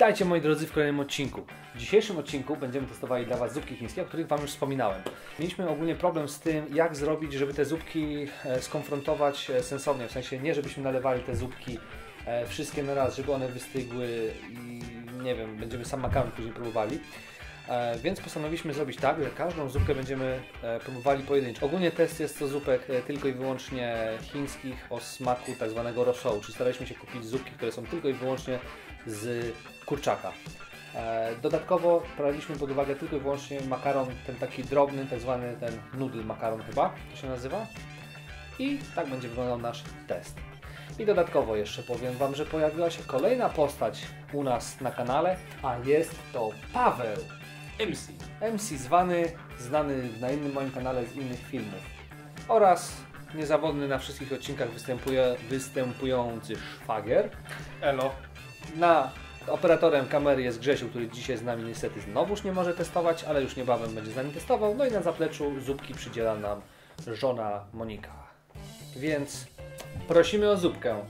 Witajcie moi drodzy w kolejnym odcinku. W dzisiejszym odcinku będziemy testowali dla Was zupki chińskie, o których Wam już wspominałem. Mieliśmy ogólnie problem z tym, jak zrobić, żeby te zupki skonfrontować sensownie. W sensie nie, żebyśmy nalewali te zupki wszystkie na raz, żeby one wystygły i nie wiem, będziemy sam makaron później próbowali. Więc postanowiliśmy zrobić tak, że każdą zupkę będziemy próbowali pojedynczo. Ogólnie test jest to zupek tylko i wyłącznie chińskich o smaku tak zwanego rosołu, czyli staraliśmy się kupić zupki, które są tylko i wyłącznie z kurczaka. Dodatkowo braliśmy pod uwagę tylko i wyłącznie makaron, ten taki drobny, tak zwany ten noodle makaron chyba, to się nazywa. I tak będzie wyglądał nasz test. I dodatkowo jeszcze powiem Wam, że pojawiła się kolejna postać u nas na kanale, a jest to Paweł. MC znany na innym moim kanale z innych filmów. Oraz niezawodny na wszystkich odcinkach występujący szwagier. Elo. Operatorem kamery jest Grzesiu, który dzisiaj z nami niestety znowuż nie może testować, ale już niebawem będzie z nami testował. No i na zapleczu zupki przydziela nam żona Monika. Więc prosimy o zupkę.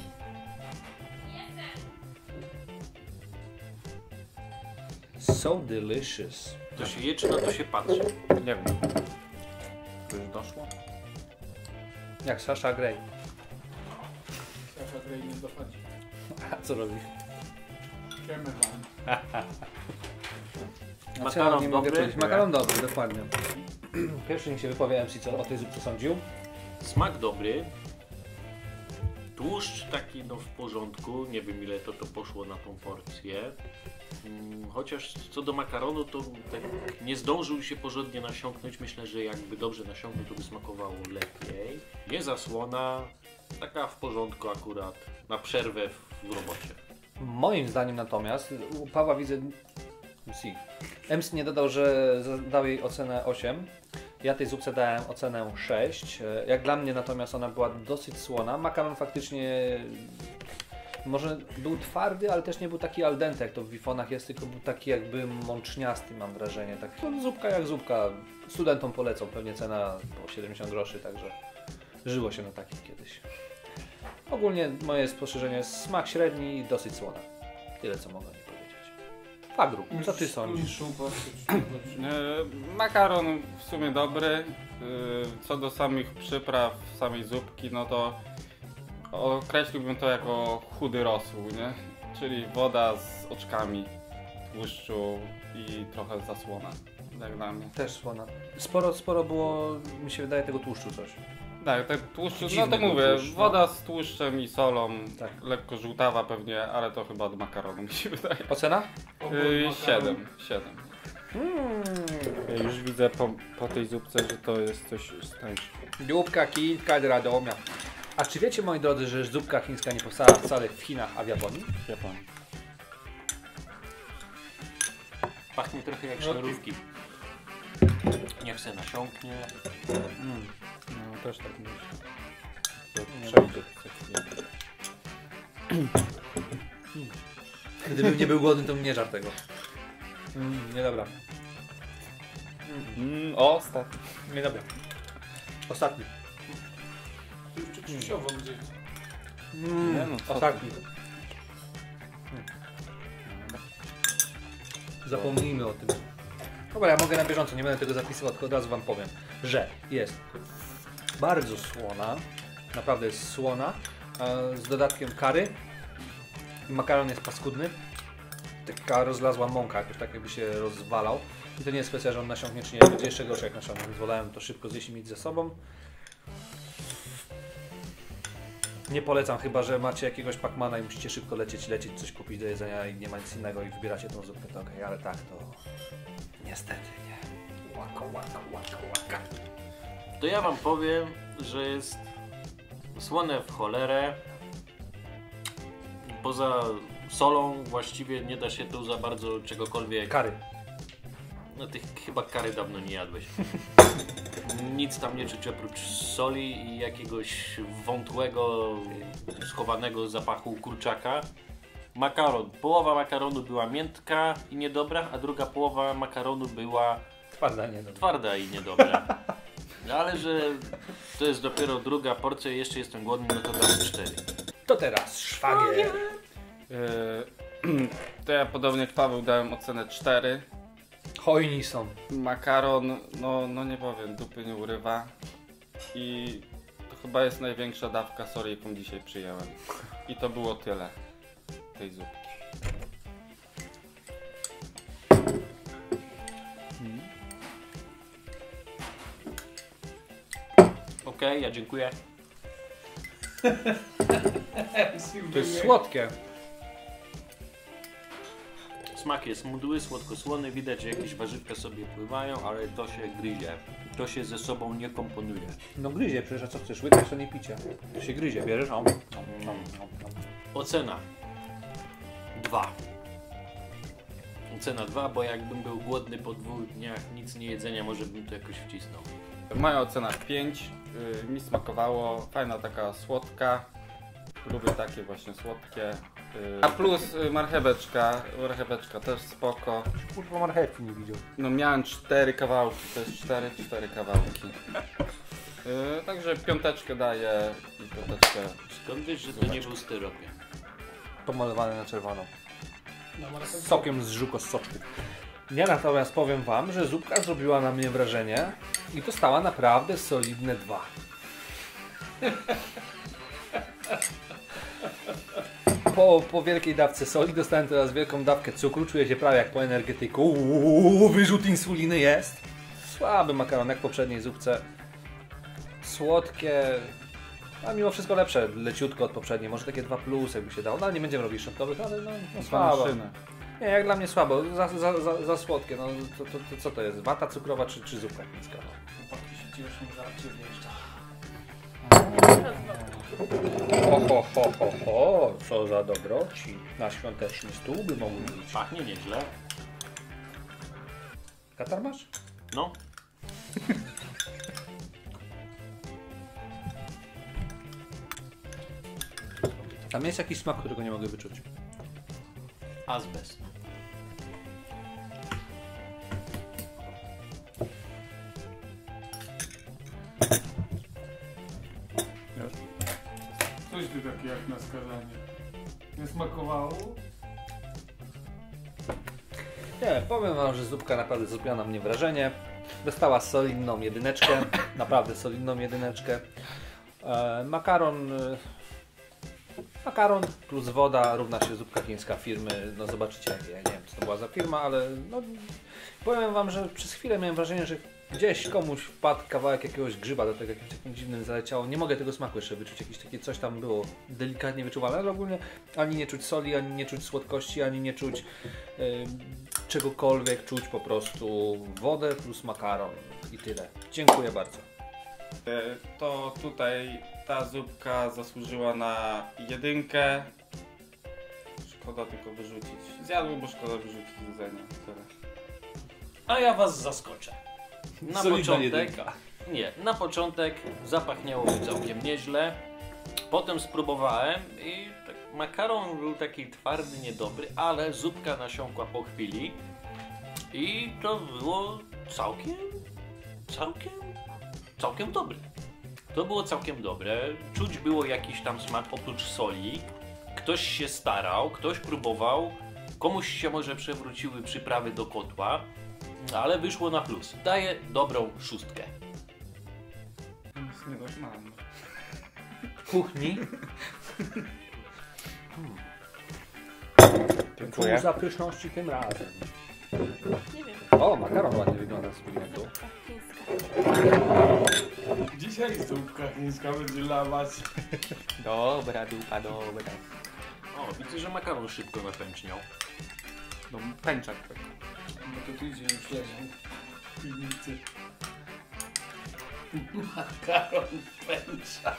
So delicious. To się je, czy na to się patrzy? Nie wiem. To już doszło? Jak Sasha Grey. Sasha Grey nie dochodzi. A co robi? Wiemy wam. Makaron nie mogę dobry? powiedzieć. Makaron dobry, dokładnie. Pierwszy niech się wypowie MC, co o tej zupce sądził. Smak dobry. Tłuszcz taki no w porządku. Nie wiem ile to poszło na tą porcję. Chociaż co do makaronu to tak nie zdążył się porządnie nasiąknąć. Myślę, że jakby dobrze nasiąknął to by smakowało lepiej. Nie zasłona. Taka w porządku akurat. Na przerwę w robocie. Moim zdaniem natomiast u Pawła widzę MC nie dodał, że dał jej ocenę 8. Ja tej zupce dałem ocenę 6. Jak dla mnie natomiast ona była dosyć słona. Makaron faktycznie może był twardy, ale też nie był taki al dente jak to w wifonach jest, tylko był taki jakby mączniasty, mam wrażenie. Tak, zupka jak zupka. Studentom polecą, pewnie cena po 70 groszy, także żyło się na takich kiedyś. Ogólnie moje spostrzeżenie jest smak średni i dosyć słona. Tyle co mogę powiedzieć. Fagru, co ty sądzisz? Makaron w sumie dobry. Co do samych przypraw, samej zupki, no to określiłbym to jako chudy rosół, nie? Czyli woda z oczkami tłuszczu i trochę zasłona, jak dla mnie. Też słona. Sporo było, mi się wydaje, tego tłuszczu coś. Tak, tak tłuszczu, Dziwny no to mówię, tłuszcz, no. woda z tłuszczem i solą, Tak. lekko żółtawa pewnie, ale to chyba od makaronu mi się wydaje. Ocena? 7. Ja już widzę po tej zupce, że to jest coś tańsze. Zupka chińska z Radomia. A czy wiecie, moi drodzy, że zupka chińska nie powstała wcale w Chinach, a w Japonii? Japonii. Pachnie trochę jak sznurówki. Niech se nasiąknie. No też tak myślę. Nie, To przejdzie za chwilę. Gdybym nie był głodny, to bym nie żarł tego. Niedobra. Ostatni. Niedobra. Ostatni. Już Krzysiowo gdzieś. Nie no, co Ostatni. Zapomnijmy o tym. Dobra, ja mogę na bieżąco, nie będę tego zapisywał, tylko od razu Wam powiem, że jest bardzo słona, naprawdę jest słona, z dodatkiem kary. Makaron jest paskudny, taka rozlazła mąka, jakoś tak jakby się rozwalał. I to nie jest kwestia, że on nasiąknie czy nie, będzie jeszcze gorszy jak nasiąknie, więc wolałem to szybko zjeść i mieć ze sobą. Nie polecam, chyba że macie jakiegoś Pacmana i musicie szybko lecieć, coś kupić do jedzenia i nie ma nic innego i wybieracie tą zupkę, to okej, ale tak to niestety nie. Łaka. To ja wam powiem, że jest słone w cholerę. Poza solą właściwie nie da się tu za bardzo czegokolwiek. Kary. No ty chyba kary dawno nie jadłeś. Nic tam nie czuć oprócz soli i jakiegoś wątłego, schowanego zapachu kurczaka. Makaron. Połowa makaronu była miętka i niedobra, a druga połowa makaronu była twarda i niedobra. No ale że to jest dopiero druga porcja i jeszcze jestem głodny, no to dam 4. To teraz szwagier. To ja podobnie jak Paweł dałem ocenę 4. Hojni są. Makaron, no nie powiem, dupy nie urywa. I to chyba jest największa dawka soli, jaką dzisiaj przyjąłem. I to było tyle tej zupki. Okej, ja dziękuję. To jest słodkie. Smak jest mdły, słodko-słony, widać, że jakieś warzywka sobie pływają, ale to się gryzie. To się ze sobą nie komponuje. No gryzie, przecież a co chcesz? Łykać to nie picie. To się gryzie, bierzesz? Ocena 2. Ocena 2, bo jakbym był głodny po 2 dniach nic nie jedzenia, może bym to jakoś wcisnął. Moja ocena 5. Mi smakowało, fajna taka słodka. Lubię takie właśnie słodkie. A plus marcheweczka też spoko. Kurwa marchewki nie widział. No miałem 4 kawałki, to jest 4 kawałki. Także 5 daję i 5. Skąd wiesz, że to nie był styropian? Pomalowane na czerwono. Z sokiem z żuko z soczku. Ja natomiast powiem wam, że zupka zrobiła na mnie wrażenie i dostała naprawdę solidne 2. Po wielkiej dawce soli dostałem teraz wielką dawkę cukru, czuję się prawie jak po energetyku. Wyrzut insuliny jest. Słaby makaron jak w poprzedniej zupce. Słodkie, a mimo wszystko lepsze, leciutko od poprzedniej. Może takie 2+, jakby się dało. No ale nie będziemy robić szybkowych, ale no słabo. Nie, jak dla mnie słabo, za słodkie. No, to co to jest? Wata cukrowa czy zupka chińska? Chłopaki się cieszą, że cię wjeżdża. Ho, co za dobroci. Na świąteczny stół by mogły być. Pachnie nieźle. Katar masz? No. Tam jest jakiś smak, którego nie mogę wyczuć. Azbest. Coś ty takie jak na skazanie. Nie smakowało? Nie, powiem wam, że zupka naprawdę zrobiła na mnie wrażenie. Dostała solidną jedyneczkę, naprawdę solidną jedyneczkę. Makaron plus woda równa się zupka chińska firmy, no zobaczycie, ja nie wiem co to była za firma, ale no, powiem wam, że przez chwilę miałem wrażenie, że gdzieś komuś wpadł kawałek jakiegoś grzyba do tego, jakimś takim dziwnym zaleciało. Nie mogę tego smaku jeszcze wyczuć, jakieś takie coś tam było delikatnie wyczuwalne, ale ogólnie ani nie czuć soli, ani nie czuć słodkości, ani nie czuć czegokolwiek, czuć po prostu wodę plus makaron i tyle. Dziękuję bardzo. To tutaj ta zupka zasłużyła na 1. Szkoda tylko wyrzucić. Zjadłem, bo szkoda wyrzucić jedzenie. Tyle. A ja was zaskoczę. Na Solidna początek, jedynka. na początek zapachniało mi całkiem nieźle. Potem spróbowałem i tak, makaron był taki twardy, niedobry, ale zupka nasiąkła po chwili. I to było całkiem dobre. To było całkiem dobre. Czuć było jakiś tam smak oprócz soli. Ktoś się starał, ktoś próbował. Komuś się może przewróciły przyprawy do kotła. Ale wyszło na plus. Daję dobrą 6. Nic nie doznałem. Kuchni. Dziękuję. Pół za pyszności tym razem. Nie wiem. O, makaron ładnie wygląda z wyglądu. Dzisiaj zupka chińska będzie lawać. Dobra dupa, dobra. O, widzę, że makaron szybko napęczniał. No pęczak tak. No to tydzień już leżał w piwnicy. Makaron pęcza.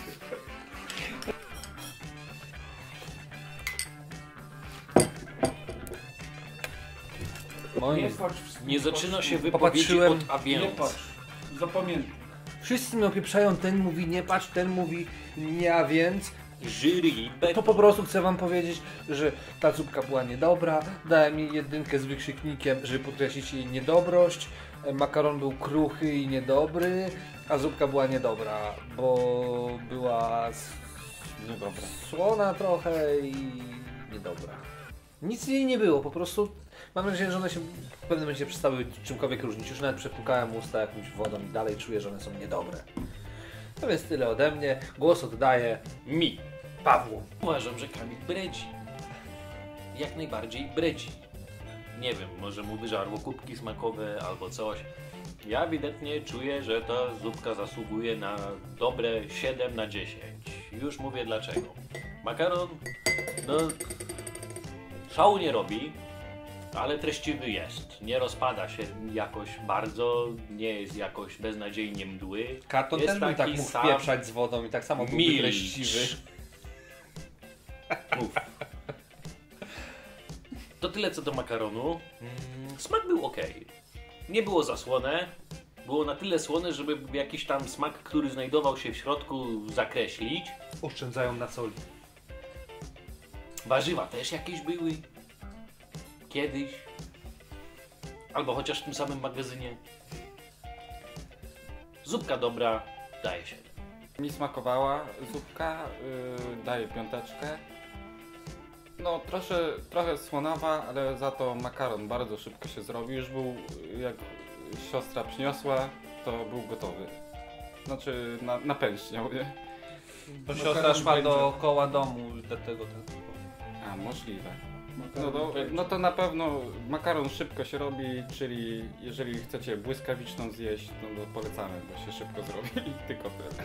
Moi... Nie patrz w Nie zaczyna się wypowiedzi Popatrzyłem- od a Nie więc. patrz. Zapamiętaj. Wszyscy mnie opieprzają, ten mówi nie patrz, ten mówi nie, a więc. Jury, To po prostu chcę wam powiedzieć, że ta zupka była niedobra, dałem jej 1 z wykrzyknikiem, żeby podkreślić jej niedobrość. Makaron był kruchy i niedobry, a zupka była niedobra, bo była Niedobra. słona trochę i niedobra. Nic jej nie było, po prostu mam nadzieję, że one się w pewnym momencie przestały czymkolwiek różnić. Już nawet przepłukałem usta jakąś wodą i dalej czuję, że one są niedobre. No więc tyle ode mnie. Głos oddaję Mi. Pawłu. Uważam, że Kamil bredzi. Jak najbardziej bredzi. Nie wiem, może mu wyżarło kubki smakowe albo coś. Ja ewidentnie czuję, że ta zupka zasługuje na dobre 7 na 10. Już mówię dlaczego. Makaron, no, szału nie robi, ale treściwy jest. Nie rozpada się jakoś bardzo, nie jest jakoś beznadziejnie mdły. Karton Jest też bym tak taki mógł sam wpieprzać z wodą i tak samo byłby milcz. treściwy. Mów. To tyle co do makaronu. Smak był ok. Nie było za słone. Było na tyle słone, żeby jakiś tam smak, który znajdował się w środku, zakreślić. Oszczędzają na soli. Warzywa też jakieś były. Kiedyś. Albo chociaż w tym samym magazynie. Zupka dobra, daje się. Mi smakowała zupka, daję 5. No trochę słonawa, ale za to makaron bardzo szybko się zrobił. Już był, jak siostra przyniosła, to był gotowy. Znaczy na pęcznią, nie? To siostra szła dookoła domu tego. A, możliwe. No to na pewno makaron szybko się robi, czyli jeżeli chcecie błyskawiczną zjeść, no to polecamy, bo się szybko zrobi i tylko tyle.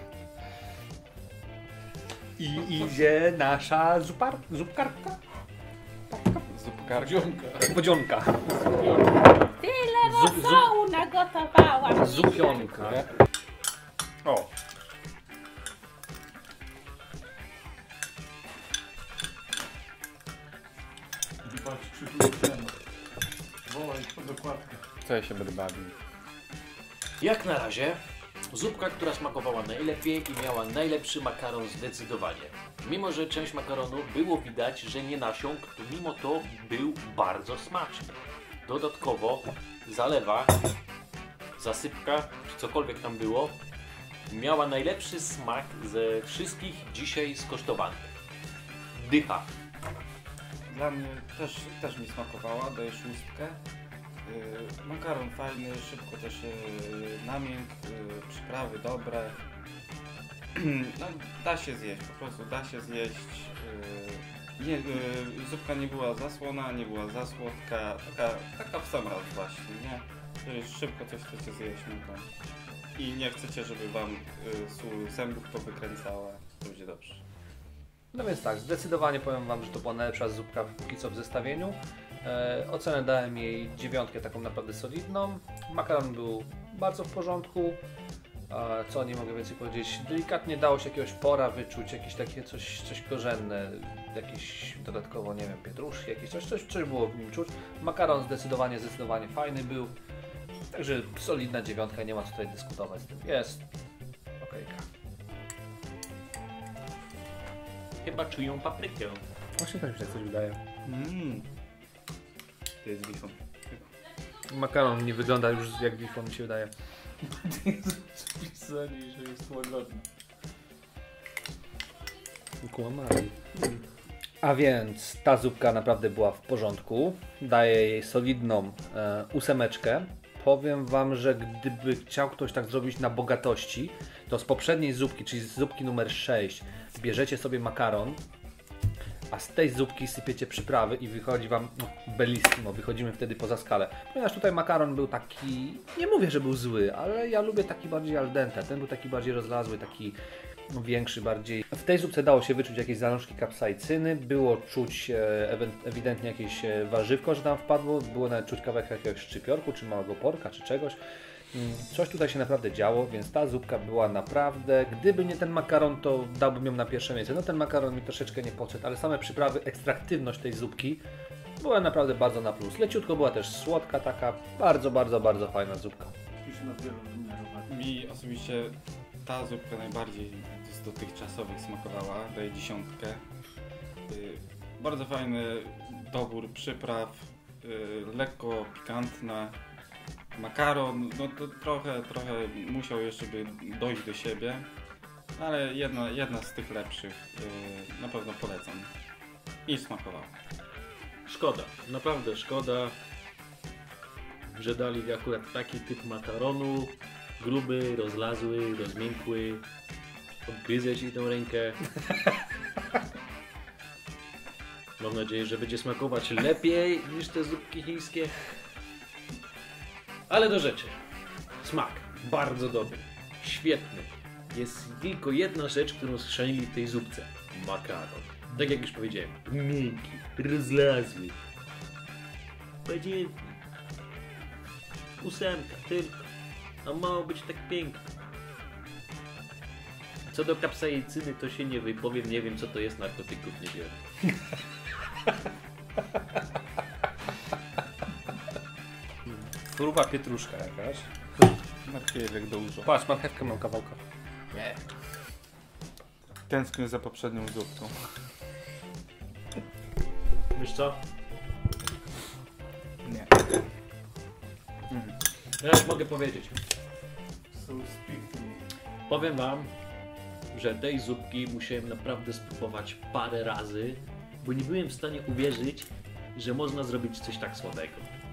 I idzie nasza zupkarka? Zupkarka. Wodzionka. Tyle rosołu nagotowałam. Zupionka. O! Patrz, przyszły wołaj po dokładkę. Co ja się będę bawił? Jak na razie, zupka, która smakowała najlepiej i miała najlepszy makaron zdecydowanie. Mimo, że część makaronu było widać, że nie nasiąkł, to mimo to był bardzo smaczny. Dodatkowo zalewa, zasypka, czy cokolwiek tam było, miała najlepszy smak ze wszystkich dzisiaj skosztowanych. Dycha. Dla mnie też mi smakowała, daję 6. Makaron fajny, szybko też namiękł, przyprawy dobre. No, da się zjeść, po prostu da się zjeść. Zupka nie była za słona, nie była za słodka, taka w sam raz właśnie, nie? Jeżeli szybko coś chcecie zjeść, no to i nie chcecie, żeby wam sól zębów powykręcała, to będzie dobrze. No więc tak, zdecydowanie powiem wam, że to była najlepsza zupka póki co w zestawieniu. Ocenę dałem jej 9, taką naprawdę solidną. Makaron był bardzo w porządku. Co nie mogę więcej powiedzieć? Delikatnie dało się jakiegoś pora wyczuć, jakieś takie coś korzenne, jakieś dodatkowo, nie wiem, pietruszki, jakieś coś było w nim czuć. Makaron zdecydowanie fajny był. Także solidna 9, nie ma co tutaj dyskutować z tym. Jest okejka. Chyba czują paprykę. Właśnie tak mi się coś wydaje. To jest bifon. Makaron nie wygląda już jak bifon, mi się wydaje. Pisanie, że jest łagodny. Kłamali. A więc ta zupka naprawdę była w porządku. Daję jej solidną 8. Powiem wam, że gdyby chciał ktoś tak zrobić na bogatości, to z poprzedniej zupki, czyli z zupki numer 6, bierzecie sobie makaron, a z tej zupki sypiecie przyprawy i wychodzi wam bellissimo, wychodzimy wtedy poza skalę. Ponieważ tutaj makaron był taki, nie mówię, że był zły, ale ja lubię taki bardziej al dente, ten był taki bardziej rozlazły, taki większy bardziej. W tej zupce dało się wyczuć jakieś zalążki kapsaicyny, było czuć ewidentnie jakieś warzywko, że tam wpadło, było nawet czuć kawałek jakiegoś szczypiorku, czy małego porka, czy czegoś. Coś tutaj się naprawdę działo, więc ta zupka była naprawdę, gdyby nie ten makaron, to dałbym ją na pierwsze miejsce. No ten makaron mi troszeczkę nie podszedł, ale same przyprawy, ekstraktywność tej zupki była naprawdę bardzo na plus. Leciutko była też słodka, taka bardzo fajna zupka. Już na wielowymiarowanie. Mi osobiście ta zupka najbardziej z dotychczasowych smakowała, daję 10. Bardzo fajny dobór przypraw, lekko pikantna. Makaron, no to trochę musiał jeszcze by dojść do siebie, ale jedna z tych lepszych, na pewno polecam. I smakowała. Szkoda, naprawdę szkoda, że dali akurat taki typ makaronu. Gruby, rozlazły, rozmiękły. Odgryzę ci tą rękę. Mam nadzieję, że będzie smakować lepiej niż te zupki chińskie. Ale do rzeczy. Smak bardzo dobry, świetny. Jest tylko jedna rzecz, którą schrzanili w tej zupce. Makaron. Tak jak już powiedziałem, miękki, rozlazły. Będzie 8 tylko. A mało być tak piękny. Co do kapsaicyny, to się nie wypowiem, nie wiem co to jest, narkotyków nie biorę. Gruba pietruszka jakaś. Markiewek do użu. Patrz, marchewkę mam kawałka. Nie. Tęsknię za poprzednią zupką. Wiesz co? Nie. Ja już mogę powiedzieć. So speak to me. Powiem wam, że tej zupki musiałem naprawdę spróbować parę razy, bo nie byłem w stanie uwierzyć, że można zrobić coś tak słodego.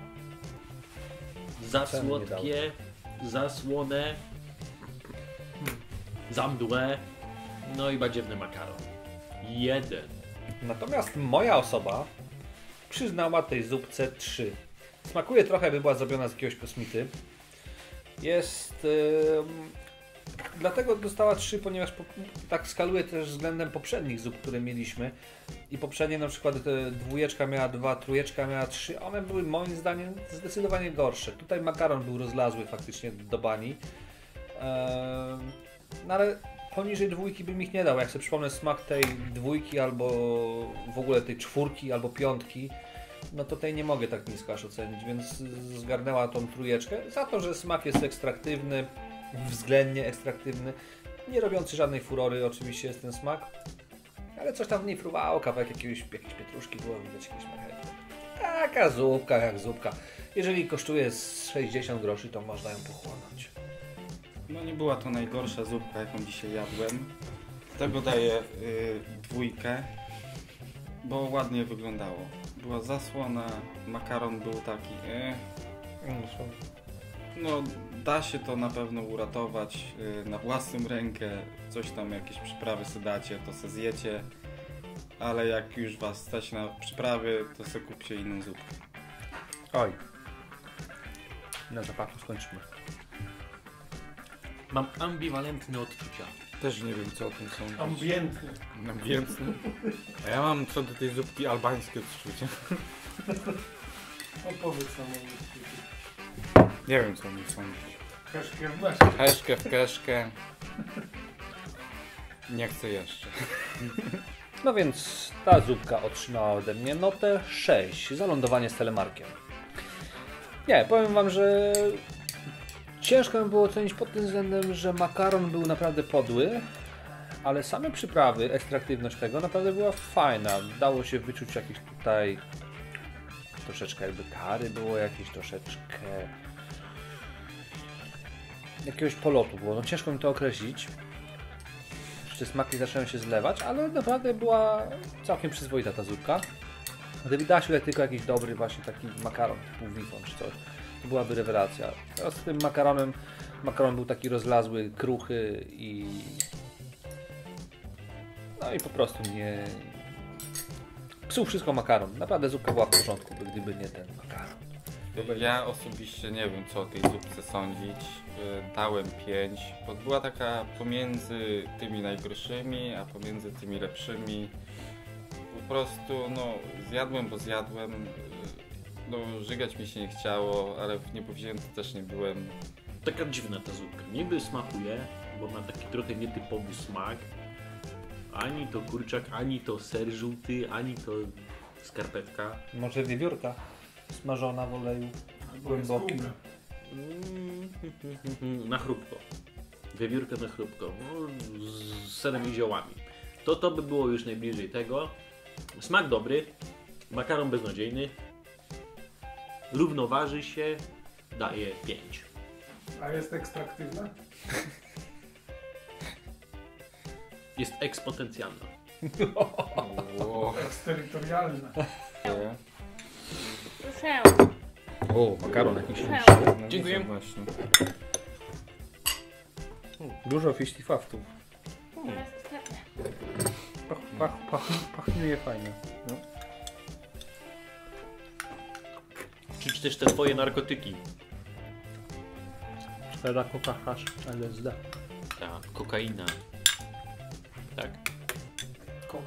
Za Czemu nie słodkie, za słone, za mdłe, no i badziewny makaron. Jeden. Natomiast moja osoba przyznała tej zupce 3. Smakuje trochę, jakby była zrobiona z jakiegoś kosmity. Jest... dlatego dostała 3, ponieważ tak skaluje też względem poprzednich zup, które mieliśmy. I poprzednie na przykład 2 miała 2, 3 miała 3. One były moim zdaniem zdecydowanie gorsze. Tutaj makaron był rozlazły faktycznie do bani. No ale poniżej 2 bym ich nie dał. Jak sobie przypomnę smak tej 2 albo w ogóle tej 4 albo 5, no to tej nie mogę tak nisko aż ocenić, więc zgarnęła tą 3 za to, że smak jest ekstraktywny, względnie ekstraktywny, nie robiący żadnej furory oczywiście jest ten smak, ale coś tam w niej fruwało, kawałek jakiejś pietruszki było, widać jakieś marchewki. Taka zupka jak zupka. Jeżeli kosztuje z 60 groszy, to można ją pochłonąć. No nie była to najgorsza zupka, jaką dzisiaj jadłem. Dlatego daję 2, bo ładnie wyglądało. Była zasłona, makaron był taki no da się to na pewno uratować na własną rękę. Coś tam, jakieś przyprawy sobie dacie, to se zjecie. Ale jak już was stać na przyprawy, to se kupcie inną zupkę. Oj. Na zapachu skończymy. Mam ambiwalentne odczucia. Też nie wiem co o tym sądzisz. Ambientny. Ambientny. A ja mam co do tej zupki albańskie odczucie. Opowiedz nam o niej. Nie wiem co o niej sądzisz. Kaszkę w naszej. Heszkę w keszkę. Nie chcę jeszcze. No więc ta zupka otrzymała ode mnie notę 6 za lądowanie z telemarkiem. Nie, powiem wam, że ciężko mi było ocenić pod tym względem, że makaron był naprawdę podły, ale same przyprawy, ekstraktywność tego naprawdę była fajna. Dało się wyczuć jakieś tutaj troszeczkę jakby kary było, jakieś troszeczkę jakiegoś polotu było. No ciężko mi to określić. Te smaki zaczęły się zlewać, ale naprawdę była całkiem przyzwoita ta zupka. Gdyby dała się tutaj tylko jakiś dobry właśnie taki makaron typu wifon czy coś, to byłaby rewelacja. Teraz z tym makaronem, makaron był taki rozlazły, kruchy i no i po prostu nie psuł wszystko makaron. Naprawdę zupka była w porządku, gdyby nie ten makaron. Ja osobiście nie wiem co o tej zupce sądzić. Dałem 5, bo była taka pomiędzy tymi najgorszymi, a pomiędzy tymi lepszymi. Po prostu no zjadłem, bo zjadłem. No żygać mi się nie chciało, ale niepowzięty też nie byłem. Taka dziwna ta zupka. Niby smakuje, bo ma taki trochę nietypowy smak. Ani to kurczak, ani to ser żółty, ani to skarpetka. Może wiewiórka smażona w oleju głębokim. Na chrupko. Wiewiórka na chrupko. No, z serem i ziołami. To by było już najbliżej tego. Smak dobry. Makaron beznadziejny. Równoważy się. Daje 5. A jest ekstraktywna? Jest ekspotencjalna. Wow. Eksterytorialna. Proszę. O, makaron jakiś. Proszę. No, Dziękuję. widzę właśnie. Dużo fistifaftów. Pachnie fajnie. No. Czuć też te twoje narkotyki. Cztery koka hasz, LSD. Ta kokaina. Tak. Koka.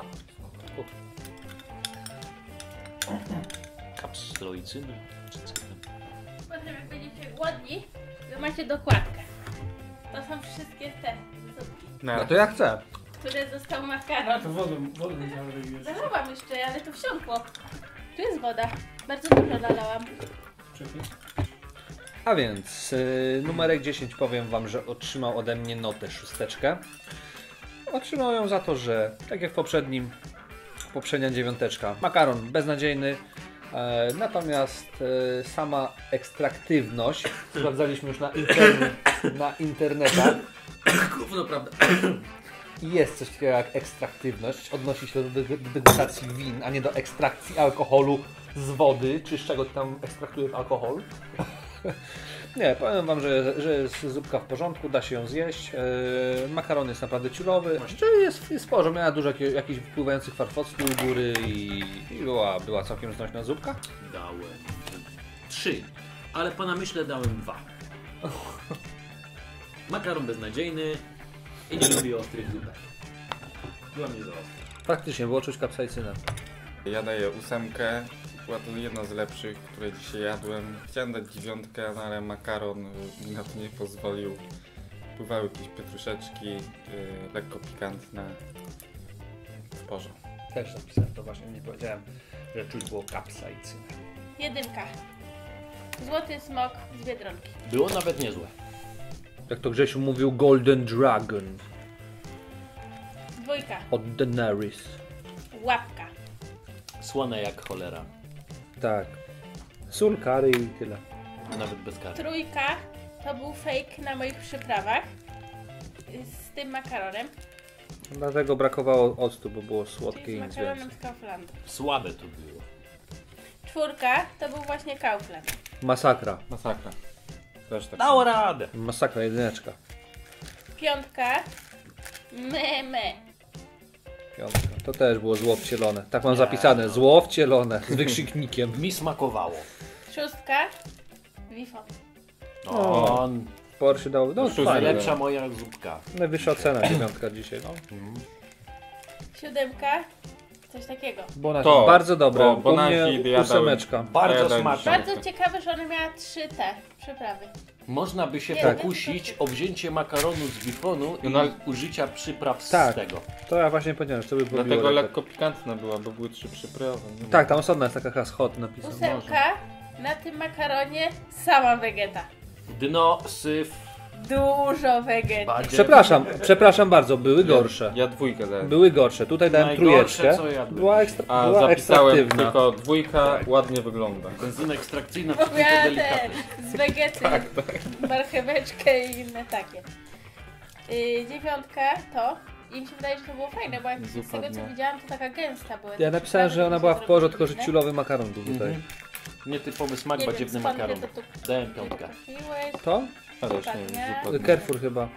Kapsloicyny. Czy co tam? Potem jak będziecie głodni, to macie dokładkę. To są wszystkie te zupki, No to ja chcę. które został makaron. To wodę zaleję. Zalałam jeszcze, ale to wsiąkło. Tu jest woda. Bardzo dużo nalałam. Czekaj. A więc numerek 10 powiem wam, że otrzymał ode mnie notę 6. Otrzymał ją za to, że tak jak w poprzednia 9. Makaron beznadziejny. Natomiast sama ekstraktywność, sprawdzaliśmy już na internetach, Gówno, prawda? jest coś takiego jak ekstraktywność, odnosi się do degustacji win, a nie do ekstrakcji alkoholu z wody, czy z czego tam ekstraktuje alkohol. Nie, powiem wam, że jest zupka w porządku, da się ją zjeść. Makaron jest naprawdę ciulowy, czyli jest sporo, miała dużo jakichś wpływających farfoców u góry i była całkiem znośna zupka. Dałem 3, ale po namyśle dałem 2. Makaron beznadziejny i nie lubię ostrych zupek. Była mnie za ostra. Faktycznie, było czuć kapsaicynę. Ja daję 8. Była to jedna z lepszych, które dzisiaj jadłem. Chciałem dać 9, no ale makaron mi na to nie pozwolił. Pływały jakieś pietruszeczki, lekko pikantne. W porządku. Też zapisałem to właśnie, nie powiedziałem, że czuć było kapsaicynę. 1. Złoty smok z Biedronki. Było nawet niezłe. Jak to Grzesiu mówił, Golden Dragon 2. od Daenerys. Łapka. Słone jak cholera. Tak. Sól, kary i tyle. Nawet bez kary. 3. To był fake na moich przyprawach. Z tym makaronem. Dlatego brakowało octu, bo było słodkie Czyli i z nic makaronem więcej. z Kauflandu. Słabe to było. 4. To był właśnie Kaufland. Masakra. Masakra. Też tak. Dało radę. Masakra, 1. 5. Meme. 5. To też było zło wcielone. Tak mam zapisane. Zło wcielone. Z wykrzyknikiem. Mi smakowało. 6. Wifon. O, Porsche dał. No Szósty. fajnie. najlepsza moja zupka. Najwyższa cena 9 dzisiaj. No. 7. Coś takiego. To, Bardzo dobre. bo U Bonafide mnie ja 8. Bardzo Ja dałem smaczne. dziesiątkę. Bardzo ciekawe, że ona miała 3 te przyprawy. Można by się Nie, pokusić o wzięcie makaronu z bifonu i No, użycia przypraw z Tak. tego. To ja właśnie powiedziałem, że to by było Dlatego lekko pikantna była, bo były 3 przyprawy. Nie Tak, tam osobna jest taka chyba hot napisana. 8. Na tym makaronie sama wegeta. Dno, syf, Dużo wegety. badzie. Przepraszam bardzo, były gorsze. Ja 2 dałem. Były gorsze. Tutaj dałem Najgorsze, 3. co jadłem Była, dzisiaj. A była zapisałem ekstraktywna. tylko 2, ładnie wygląda. Benzyna ekstrakcyjna, czy tylko Opowiadę delikatna. z wegety, marcheweczkę i inne takie. 9. To. I mi się wydaje, że to było fajne, bo jak z Zupa tego co dnia. widziałam, to taka gęsta była. Ja napisałem, że ona była w porze, tylko że ciulowy makaron był tutaj. Nietypowy smak, Nie wiem, badziewny skąd makaron. ty to tu Dałem 5. trafiłeś. To? Ale już nie Ładnie. wiem, zupa. Carrefour chyba.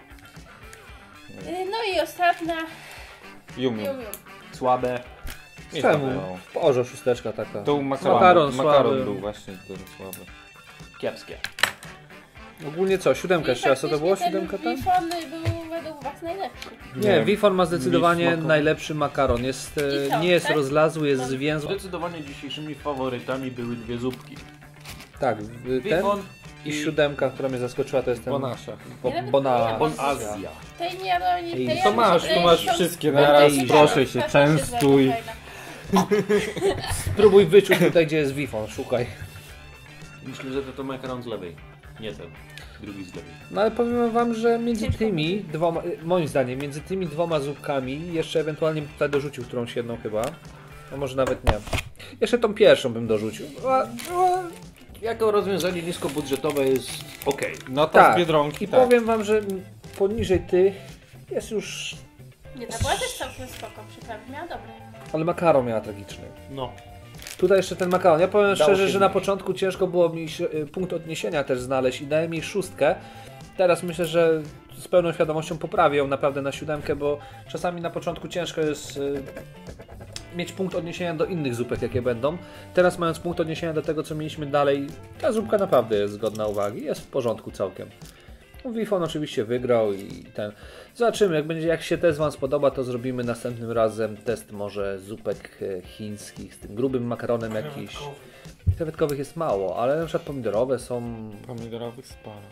No i ostatnia. Yumi. Yum Yum. Słabe. Czemu? No. W porze 6 taka. To Makaron makaron słaby. był właśnie ten słaby. Kiepskie. Ogólnie co? 7 jeszcze raz, co to było? 7 tam? Wifon był według was najlepszy. Nie, Wifon ma zdecydowanie Mi smakował. najlepszy makaron. Jest, I co, nie jest tak? rozlazły, jest zwięzły. Zdecydowanie dzisiejszymi faworytami były 2 zupki. Tak, ten Wifon i 7, która mnie zaskoczyła, to jest ten Bonasia. Bona. Bon Azja. Tej nie jadłam, tej To jadłam, masz, tej tu masz są- wszystkie Bon naraz, Asia. proszę się, Ta też częstuj. jest bardzo fajna. Spróbuj wyczuć tutaj, gdzie jest Wifon, szukaj. Myślę, że to makaron z lewej. Nie ten. Drugi z lewej. No ale powiem wam, że między Ciężko tymi dwoma, moim zdaniem, między tymi 2 zupkami, jeszcze ewentualnie bym tutaj dorzucił którąś jedną chyba. A może nawet nie. Jeszcze tą pierwszą bym dorzucił. Jako rozwiązanie niskobudżetowe jest ok. No to Tak. z Biedronki, I tak. powiem wam, że poniżej tych jest już... Nie, ta była też całkiem spoko, przyprawy miała dobre. Ale makaron miała tragiczny. No. Tutaj jeszcze ten makaron. Ja powiem Dało szczerze, się że na znieść. początku ciężko było mi punkt odniesienia też znaleźć i dałem jej 6. Teraz myślę, że z pełną świadomością poprawię ją naprawdę na 7, bo czasami na początku ciężko jest mieć punkt odniesienia do innych zupek, jakie będą. Teraz mając punkt odniesienia do tego, co mieliśmy dalej, ta zupka naprawdę jest godna uwagi. Jest w porządku całkiem. Wifon oczywiście wygrał i ten. Zobaczymy, jak się test Wam spodoba, to zrobimy następnym razem test może zupek chińskich z tym grubym makaronem jakiś. Krewetkowych jest mało, ale na przykład pomidorowe są. Pomidorowych sporo.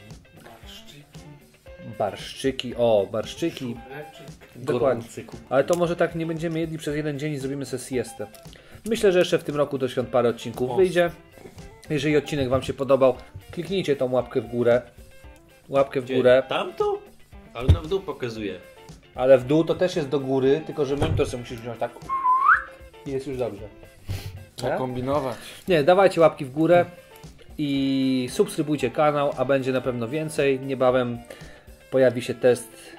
Barszczyki, barszczyki. Dokładnie. Gorący Ale to może tak nie będziemy jedli przez jeden dzień i zrobimy sobie siestę. Myślę, że jeszcze w tym roku do świąt parę odcinków wyjdzie. Jeżeli odcinek Wam się podobał, kliknijcie tą łapkę w górę. Łapkę w górę. Tamto? Ale na w dół pokazuje. Ale w dół to też jest do góry, tylko że monitor sobie musisz wziąć tak i jest już dobrze. Trzeba kombinować. Nie, dawajcie łapki w górę i subskrybujcie kanał, a będzie na pewno więcej. Niebawem pojawi się test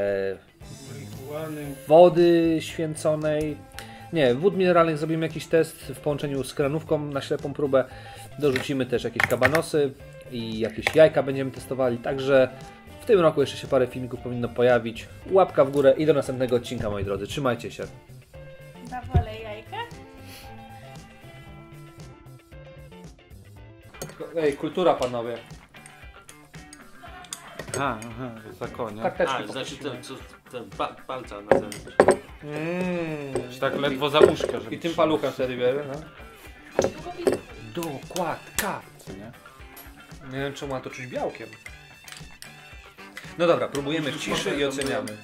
wody święconej. Nie, wód mineralnych zrobimy jakiś test w połączeniu z kranówką na ślepą próbę. Dorzucimy też jakieś kabanosy i jakieś jajka będziemy testowali. Także w tym roku jeszcze się parę filmików powinno pojawić. Łapka w górę i do następnego odcinka, moi drodzy. Trzymajcie się. Nawalę jajka. Ej, kultura, panowie. Aha, za konia. Karteczki. Znaczy ten palca na zewnątrz. Czy tak ledwo za uszkę, żeby I tym paluchem wtedy bierze, no. Długopisu. Dokładka. Co nie? Nie wiem, czemu ma to czuć białkiem. No dobra, próbujemy w ciszy i oceniamy.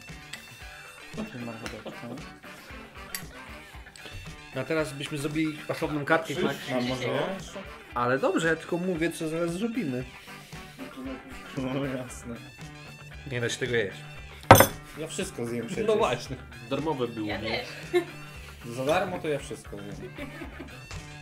A teraz byśmy zrobili osobną kartkę. A może ja? Ale dobrze, ja tylko mówię, co zaraz zrobimy. No jasne. Nie da się tego jeść. Ja wszystko zjem przecież. No właśnie. Darmowe było, Ja nie? też. Za darmo to ja wszystko zjem.